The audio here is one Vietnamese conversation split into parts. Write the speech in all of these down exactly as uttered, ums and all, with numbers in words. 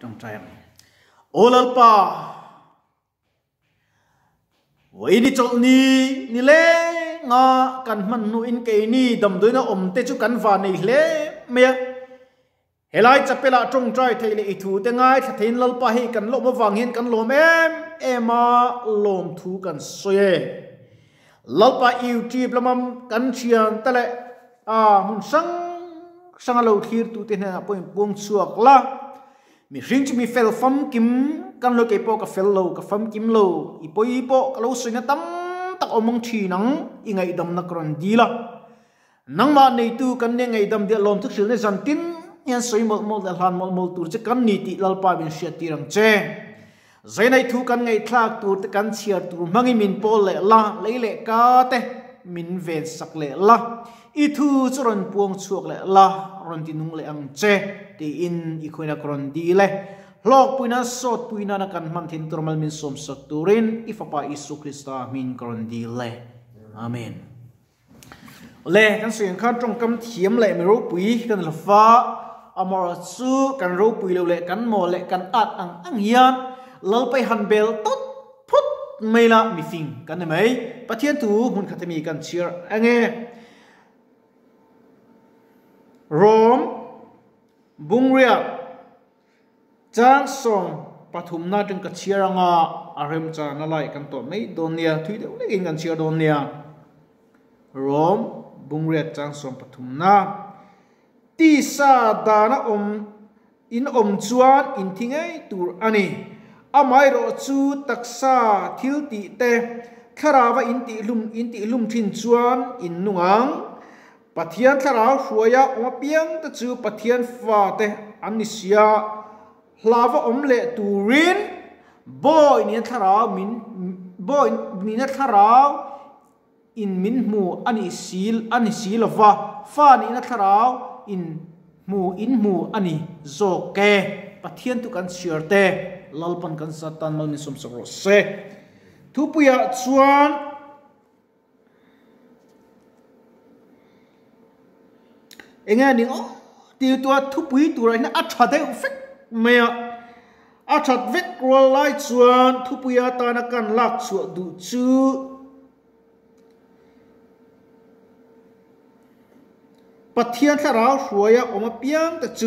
Dawngtea olalpa vậy đi chọn ni ni lẽ nga cần man nu in cái ni đầm đôi nó om tê chú cần vào này lẽ mẹ helai chapela Dawngtea thấy lệ thu te ngai thấy lalpa hi cần lom vàng hiền cần lom em em à lom thu cần xoay lalpa yêu chi blamam cần chiang ta lệ à mun sang sang lâu thir tu te na point buông suak la mi ring chi mi fel fam kim kan lo ke po ka fel lo ka fam kim lo i po i po ka lo suina tam tak omong thi nang i ngai dam na kron di la nang ma nei tu kan ne ngai dam de lom thuk sil ne zan tin yan soi mol mol dal han mol mol tur che kan ni ti lalpa bin sia ti rang che zai nai thu kan ngai thlak tur te kan chiar tur mangi min pol le la lei le ka te min ven sak le la i thu churon puang chuak le la ron ti nung le ang che ti in i khoina kron di le lok puina sot puina na kan man thin turmal min som sak turin i fapa Isu Krista min kron di le amen le kan suyang kha trong kam thiam le mi ro pui kan la fa amor su kan ro pui le kan mo le kan at ang ang hian lal pai han bel tot phut mai la mi fing kan mai pathian tu hun khatami kan cheer ange Rom bungria chang song pathum na teng ka chiaranga arem cha na lai kan to mai donia thui de le in kan chiar donia Rom bungria chang song pathum na ti sa dana om in om chuan in thingai tur ani amai ro chu taksa thil ti te kharawa in ti lum in ti lum thin chuan in nungang pathian tharau hruaya oma piang ta chu pathian fa te anisia hlava omle turin boy ni tharau min boy ni na tharau in min mu ani sil ani silova fa ni na tharau in mu in mu ani zoke pathian tu kan siarte lalpan kan satan mal ni som sakro se thupuya chuan enga ning o ti tua thupui tu rai na atha de fek me a that vek rol lai chuan thupuya ta na kan lak chu du chu pathian tharau hruaya oma piang ta chu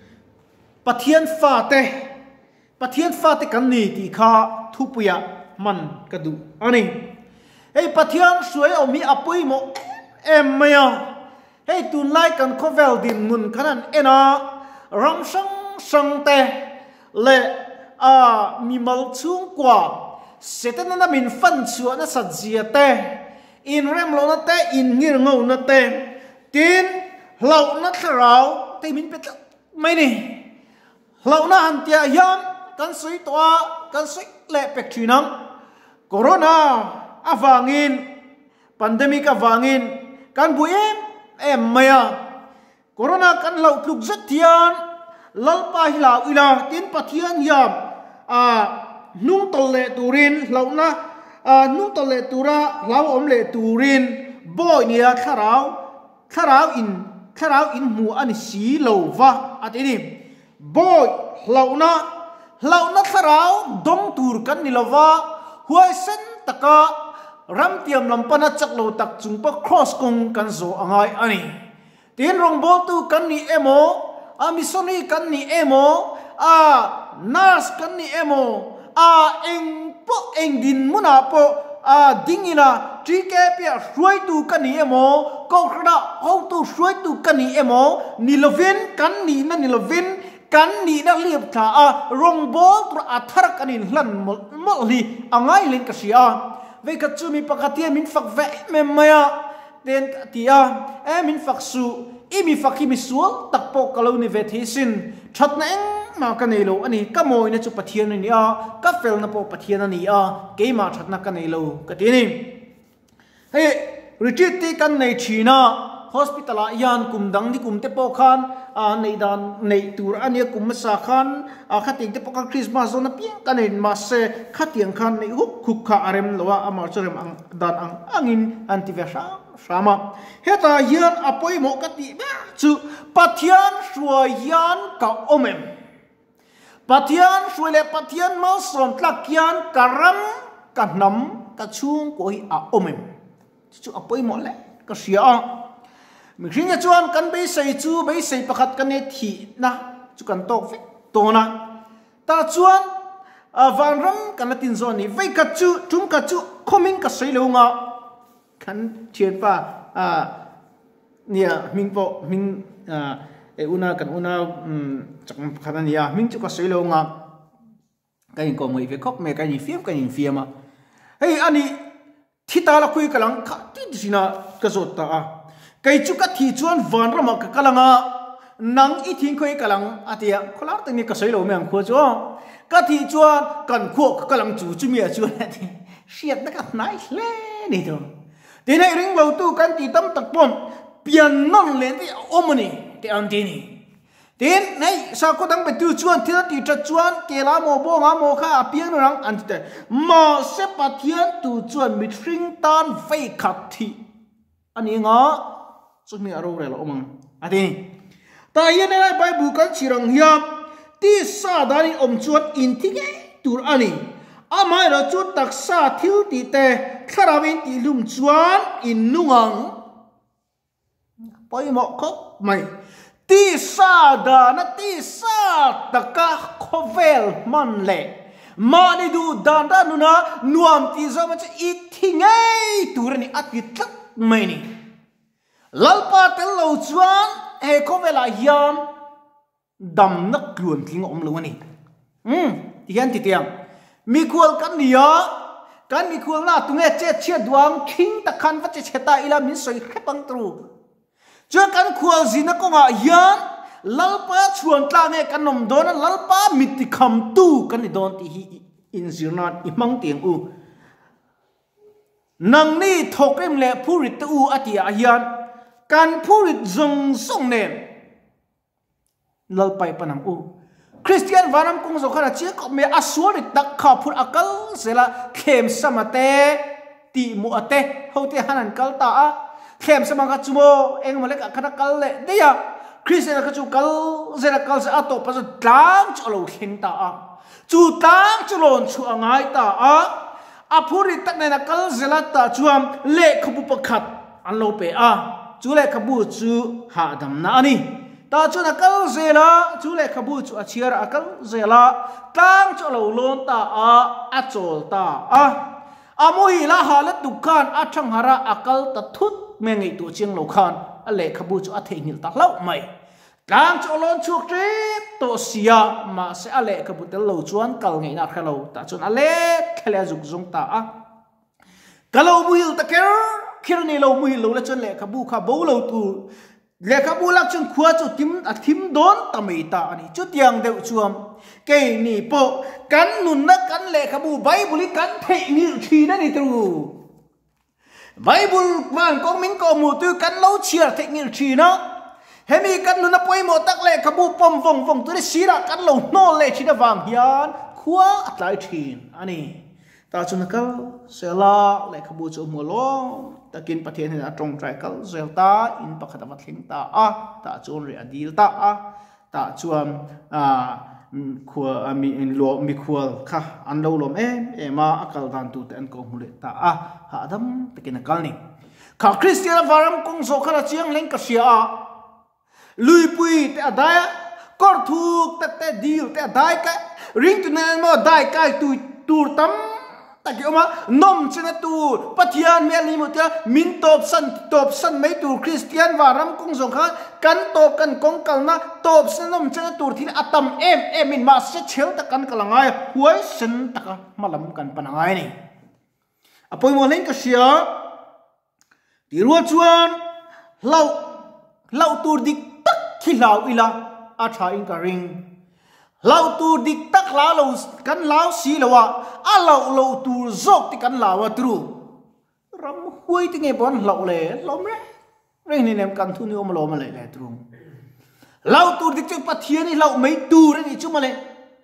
pathian fa te pathian fa te kan ni ti kha thupuya man ka du ani ei pathian suai omi apui mo em maya hey tun lai kan khovel din mun kanan ena ram sang sang te le a mi mal chung kwa setan na min fan chu na sajia te in rem lo na te in ngir ngau na te tin lau na tharau te min pet mai ni lau na han tia hiam kan sui toa kan sui le pek thinang corona avangin pandemic avangin kan buem em maya corona kan lau tluk zat thian lalpa hilau ila tin pathian yam a nung tol le turin lau na a nung tol le tura lau om le turin boy ni a tharau tharau in tharau in mu ani si lova atini boy lau na lau na tharau dong tur kan ni lova huai sen taka ram tiam lampana chak lo tak chung pa cross kong kan zo angai ani tin rong bol tu kan ni emo a misoni kan ni emo a nas kan ni emo a eng po eng din muna po a dingina trike pia ruai tu kan ni emo ko khada ho tu ruai tu kan ni emo ni lovin kan ni na ni lovin kan ni na liep tha a rong bol tu athar kan in hlan mol li angai len ka sia ve ka chu mi pakatian min fak ve me maya ten tia e min fak su i mi fakhi mi sual takpo kalo ni ve thisin thatna eng ma ka nei lo ani ka moi na chu pathian ni a ka fel na po pathian ani a ke ma thatna ka nei lo ka ti ni he retreat ti kan nei thina hospital a yan kum dang ni kum te po khan a nei dan nei tur ani kum sa khan a khating te po ka Christmas zona pi kan nei ma se khatiang khan nei huk khuk kha arem lowa amar chorem ang dan ang angin antiversa sama heta yan apoi mo kati ba chu pathian suayan ka omem ปัทยันช่วยเล่ปัทยันมาสมตะเกียนกระรังกระน้ำกระชุ่งกุยอาอมมจู่อภัยหมดเลยก็เสียมีสิ่งที่ชวนกันไปใส่จูไปใส่ประคัดกันในที่นะจุกันโตฟิตัวนะตาชวนวันรังกันละตินโซนี่ไว้กัดจูจุ่มกัดจูคอมิงกับใส่ลงอ่ะขันเชียนป่าเนี่ยมิงโปมิงเออุณากันอุณาจักขนาดนี้มิงจุกับใส่ลงอ่ะกันยังก็ไม่เฟคบไม่กันยังเฟียมกันยังเฟียมอ่ะเฮ้ยอันนี้ที่ตาละคุยกันหลังขัดที่สินะกระสุดตาไก่จุกที่ชวนวันรำมากกะลังอ่ะนังอีทิ้งคุยกะลังอาทิตย์คนละตั้งนี้ก็ใส่ลงเมียงขัวจ้ากะที่ชวนกันขัวกะลังจู่จู่เมียชวนนี่เสียดนักไหนเล่นี่ตัวทีนี้เรื่องเราตู้กันที่ตั้มตะปนเปลี่ยนนั่นเลยที่อมนี่ที่อันที่นี่ทีนี้สักคนตั้งไปตู้ชวนที่นั่นที่จะชวนเกล้าโมโบงาโมข้าเพียงนั่งอันที่มาเสพเทียนตู้ชวนมิตริงตันไฟขัดที่อันนี้งาสุดมีอารมณ์อะไรล่ะอมังอันนี้แต่ยังในใบบุกันชิรังยามที่ซาดานิอมชวนอินทิเกตัวอันนี้อามาเราจุดตักซาทิวตีเตะคาราวินตีลุมชวนอินนุ่งไปหมอกเขาไม่ที่ซาดานะที่ซาตะกะโคเวลมันเล่มาในดูดานดานุนะนวมที่จะมันจะอินทิเกตัวนี้อัดกิดไม่นี่ลัลปาเตลลูจวนเฮโคเวลายามดำนักกวนทิ้งอมลงนี่อืมที่เห็นที่เตียงมีควลกันเดียกันมีควลน่าตุ้งเอเจเชียดวงทิ้งตะคันวัชเชตาอิลามินสอยแค่ปังตรูเจอกันควลจีนักงายานลัลปาชวนตาเงกันนมโดนลัลปามิติคำตู้กันนี่โดนที่อินซิรนัดอิมังเตียงอูนังนี่ทกเอ็มเล่ผู้ริตอูอติอายันการพูดจงส่งเนมลัลไปปนังอูคริสเตียนวานำกงสขณะเชื่อก็มีอาสวริตักข้าพูดอักลเสละเข้มสมาเตตีมัวเตเขาที่หันกัลตาเข้มสมากัจโมเองมาเล็กขณะกัลเล่เดียคริสเตียนกัจโมกัลเสละกัลเสอตปัสตั้งจุลเข็นตาจูตั้งจุลนชัวง่ายตาอาพูดตักในนักกัลเสละตาจวมเล็กขบุปขัดอันโลเปอาจูเล็กขบูจูหาดำนานี่ตาจูนักกัลเซล่าจูเล็กขบูจูอาเชียร์อักลเซล่าตั้งจูเหล่าล้นตาอาอาโจลตาอาอามุยละหาละตุกันอาชังหาระอักลตัดทุดเมงิตัวเชียงเหล่าขันอเล็กขบูจูอาเทงิลตาเล่าไม่ตั้งจูล้นชุกจีตัวเสียมาเสอเล็กขบูเตลเหล่าจวนกัลไงนักเหล่าตาจูนอเล็กแค่เลี้ยจุกจงตาอากัลเหล่ามุยลตะเกอคิดนี่เราไม่รู้แล้วจนเล็กขบูขาบูเราตัวเล็กขบูลักจนขวาจุดทิมอัดทิมโดนตะไม่ตาอันนี้จุดยังเดือดชวมเกนี่โปกันนุนนักกันเล็กขบูไบบุลิกันเทนิชีนั่นนี่ตัวไบบุลมันก็มิงก็มูตัวกันเล่าเชียร์เทนิชีนะเฮมีกันนุนนับไปหมดตักเล็กขบูปมฟงฟงตัวนี้ชีระกันเล่าโน่เล็กชีนะวางยานขวาอัดไหลชีนอันนี้ตาจุนกัลเซลาเล็กขบูจูมัวล้อตะกินประเทศนี้ตรงใจกัลเซลตาอินปักขัดวัดเฮงตาอ่ะตาจวนเรียดีลตาอ่ะตาจวนอ่าขัวมีลวมีขัวค่ะอันเราลมเอ็มเอ็มาอักลดันตุเตนกงหุเลตาอ่ะหาดำตะกินกัลนี่ข้าคริสเตียนวารัมกงโซขณะเชียงเล่งกเสียลุยปุยแต่ได้ก็ถูกแต่แต่ดีลแต่ได้แค่ริงตุนนมาได้ใกล้ตุยตูร์ตั้มแต่เกี่ยวมานมชนะตูปัทยานเมียลีมุตยามินตบสันตบสันไม่ตูคริสเตียนวารัมกงสงขันกันตบกันกงกันนะตบสันนมชนะตูที่อัตมเอ็มเอ็มินมาเสียเชียวตะกันกันละไงหวยสันตะกันมาลำกันปนไงนี่อภัยโมเลงก็เสียที่รัวชวนเล่าเล่าตูดิกตักที่ลาวอีละอาชาอิงการิงเราตูดิกตักลาเรากันลาวสีละวะอาเราเราตูจกที่กันลาวตรูรำคุยที่ไงบอลเราเลยล้มเลยเรื่องนี้เนี่ยกันทุนนี่อมล้มมาเลยเลยตรูเราตูดิกจังปัทยานี่เราไม่ตูเรื่องนี้จุ่มมาเลย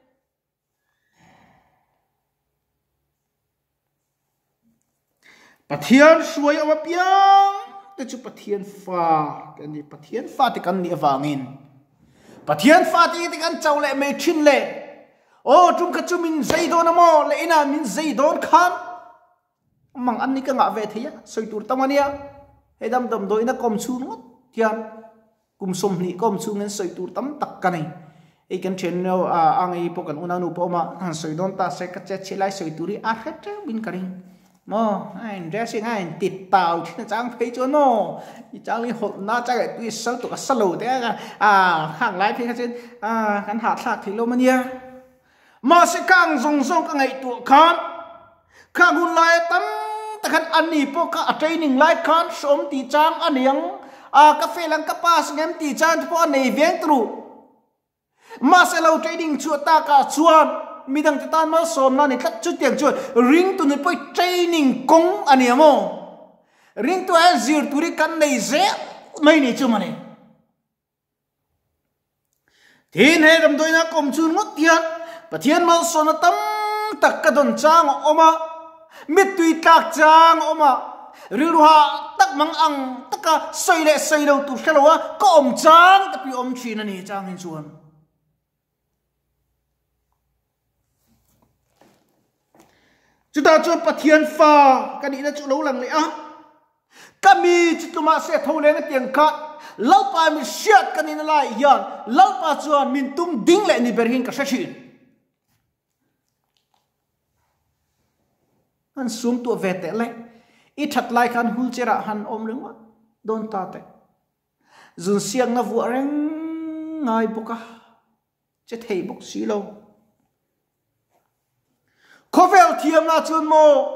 ปัทยาช่วยเอามาเปียงแต่จุปัทยาฟ้ากันนี่ปัทยาฟ้าที่กันนี่วางอินปัทยาฟ้าที่ที่กันเจ้าเล่ไม่ชินเล่ ô trung khát chung min dây đón mo lệ na min dây đón khan mang anh đi cái ngã về thế soi tur tâm anh ya hay đâm đâm đôi na com chu nốt thian cùng sum ni com chu nên soi tur tâm tắc cái này ấy cái chuyện nào à anh ấy bộ cái unan upo mà soi đón ta sẽ cắt chết lại soi turi à hết bin cái này mà anh dressing anh tịt tàu chứ chẳng thấy chỗ nó chẳng liên hộp na chắc là tuy sâu tụi sâu lù thế à hàng lái phía trên à hắn hạt sạc thì lâu mà nhia mà sẽ càng dùng dùng các ngày tụi con càng hôn lại tấm ta khăn ăn đi po cả training lại con sống tì trang ăn miếng à cà phê lăng cà pa xem em tì trang po này viếng trụ mà sẽ lâu training chuột ta cả chuột mi dang tan ma som na ni tlat chu tiang chu ring tu ni poi training kong ani amo ring tu a zir turi kan nei ze mai ni chu mane thin he ram doi na kom chu ngot tian pathian ma son na tam tak ka don chang oma mit tui tak chang oma rilu ha tak mang ang taka soi le soi lo tu shalowa ko om chang tapi om chin ani chang hin chuan chúng ta cho pathian pha cái này là chỗ lâu lằng lẽ kami chúng ta sẽ thâu lên cái tiếng cát lâu pa mình siết cái này lại hiện lâu pa chuan mình tung đinh lại ni berhin cái sự han sum tua về tệ lại ít thật lại han hul chera han om rừng quá don ta tệ dùn xiang na vua reng ngay boka chết thầy bốc xí lâu có vẻ thiêm là chuồn mồ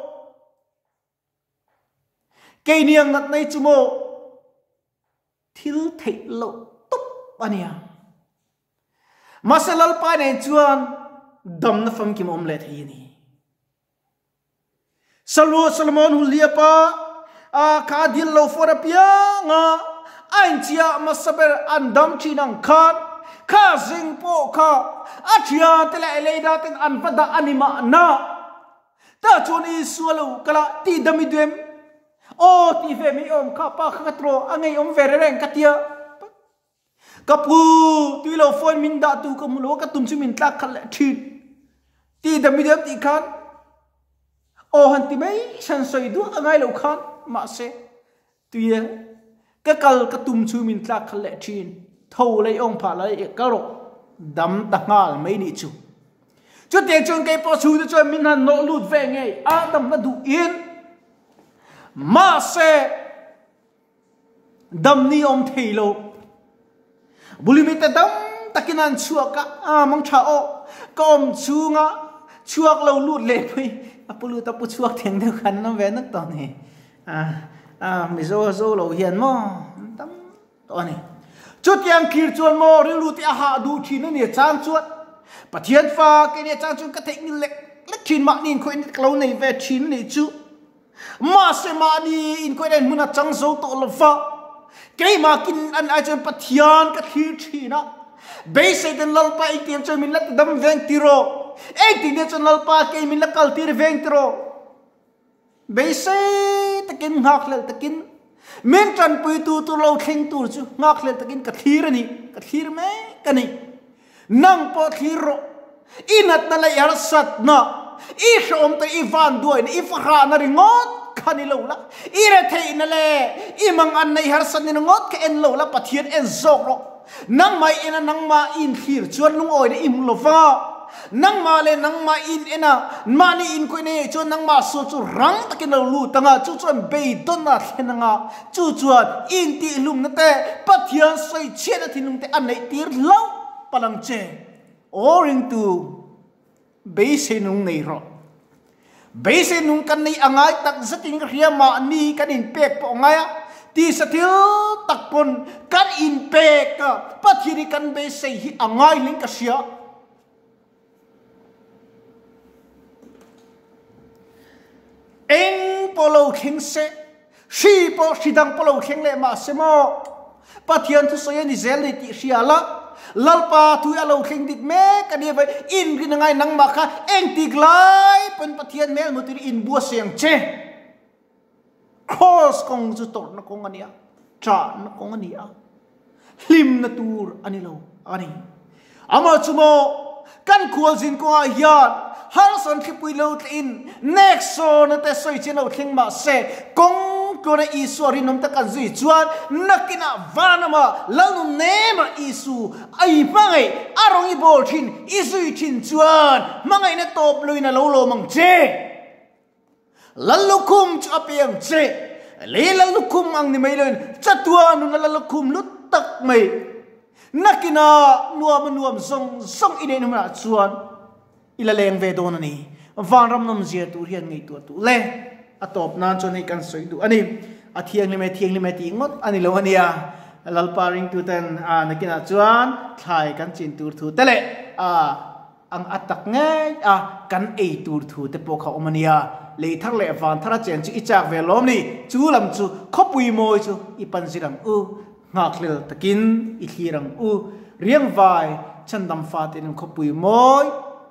cây niềng ngặt này chú mồ thiếu thịt lộ túc anh à mà sẽ lal pai này chuan đầm nó phăng kim om lệ thế này Salmo Salmon hulia pa a ka dil lo for a pia nga anh chia mà saber andam chi nang khan kha zing po kha achia tele leida ten an pada anima na ta choni sualo kala ti dami duem o ti ve mi om kha pa khatro angai om vere reng katia kapu tu lo phone min da tu ko mulo ka tum chu min tlak khal thi ti dami duem ti khan o han ti mai san soi du angai lo khan ma se tuye ka kal ka tum chu min tlak khal thin thâu lấy ông phá lấy cái rồi đấm đặc ngal mấy nị chú chú tiền chôn cái bao chú cho mình hắn nỗ lụt về ngay à đấm nó đủ yên mà sẽ đấm ni ông thầy lộ bùi mi ta đấm ta kinh ăn chuộc cả à mong chào có ông chú ngã chuộc lâu lụt lệ phi à bùi ta bùi chuộc tiếng được khăn nó về nước tao này à à Mizo zo lâu hiền mà đấm tao này chút yang kir chuan mo rilu ti ha du thin ni chang chuat pathian fa ke ni chang chu ka thei ni lek lek thin ma nin khoi ni klo nei ve thin ni chu ma se ma ni in khoi den muna chang zo to lo fa ke ma kin an a chuan pathian ka thir thina be se den lal pa i tiam chu min lak dam veng tiro e ti ne chu lal pa ke min lakal tir veng tiro be se takin hak lel takin men trần pui tu tu lâu khen tu chứ ngọc lên takin cả thir ni cả thir me cái này nang po thiro inat na la yar sat na i shom ta ivan duai ni ifra na ringot khani lo la i re thei na le i mang an nei har san ni ngot ka en lo la pathian en zok ro nang mai ina nang ma in thir chuan lung oi ni im lo va nang ma le nang ma in ena mani in ko ne chu nang ma su chu rang takin lo lu tanga chu chuan be don na thenanga chu chuan in ti lum na te pathian soi che na thinung te an nei tir lo palang che oring tu be se nung nei ro be se nung kan nei angai tak zating ria ma ni kan in pek po ngai ti sathil tak pon kan in pek ka pathiri kan be se hi angai ling ka sia eng polo kheng se shi po shidang polo kheng le ma se mo pathian thu soya ni zel ti siala lalpa tu alo kheng dik me ka ni vai in ri ngai nang ma kha eng tik lai pen pathian mel mutir in bua siang che cross kong zu tor na kong ania cha na kong ania lim na tur ani lo ani ama chumo กันขวลสินก็อาญาฮาร์สันที่ปุยเลวอิน next โซนแต่สวยเช่นเอาทิ้งมาเสกงตัวในอิสุรินนมตะกันจุยจวนนักกินาฟานามาแล้วนุ่มเนมาอิสุไอ้ปังไงอารมณ์อีโบทินอิสุยทินจวนมังไงเนี่ยตบลุยนะโลโลมังเจลัลลุคุมจะเปียงเจเลลัลลุคุมอังนี่ไม่เลยจัดตัวนุนลัลลุคุมลุตักไม่นักกินานัวมันนัวมส่งส่งอินเดียนมาจวนอิละเลงเวโดนนี่วานรำนมเจียตัวเรียนไงตัวตัวเล่อตบนานจนในการสวยดูอันนี้อาเทียงลิเมเทียงลิเมตีงดอันนี้เราวันนี้ลัลปาริงตัวเต็นอ่านักกินาจวนถ่ายกันจินตัวทูแต่เละอ่าอังอัตตักง่ายอ่ะกันเอตัวทูแต่พวกเขาอมันเนี่ยเลยทั้งเละวานทั้งเจนจูอิจากเวลอมนี่จูลำจูขบุยโมยจูอีปันสิรังอูงากเลตะกินอีทีรังอูเรียงไวฉันดำฟาตินขบุยโมย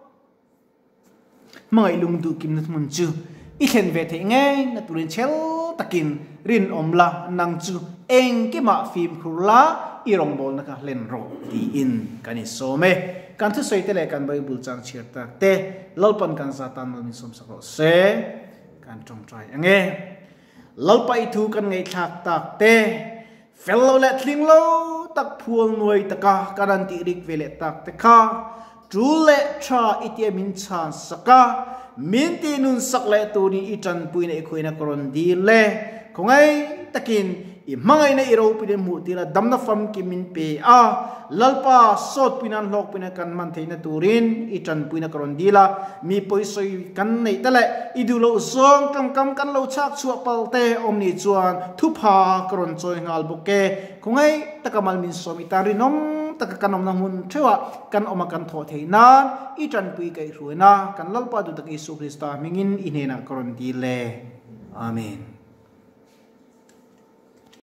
เมื่อลุงดูกิมนัทมุนจูอีเช่นเวทีง่ายนัตุเรนเชลตะกินรินอมละนังจูเองกิมาฟิล์มครูละอีรองบอลนะคะเล่นโรดีอินกันอิโซเมการที่สวยแต่ละการไบเบิลจางเชียร์ตากเตะลัลปันการซาตานมันมีสมศักดิ์เสการจงใจยังไงลัลไปถูกันไงฉากตากเตะเฟลโลเลตลิงโลตักพวงหน่วยตะกาการันตีริกเวเลตากเตะข้าจูเลชาอิเตียมินชานสกามินตีนุนสักเลตัวนี้อีจันปุยในคุยนักรอนดีเล่คงไงตะกินอีมังไงในอิรูปีเดมุตีละดำนัฟมกิมินเปอาลัลปาสดปีนันหลอกปีนักันมันเทนตูรินอีจันปุยนักรอนดีละมีปุยสวยกันในแต่ละอีดูโลซองกำกำกันโลชักชัวเปลเตอมนิจวนทุพากรอนจอยงาลบุกเกคงไงตะกามัลมินสมิตารินมตะกันนมนามุนเทวะกันออกมากันทอเทนานอีจันปุยไก่รวยนะกันลัลปาดูตะกิสุคริสตามิงินอินเฮนักรอนดีเลอาเมน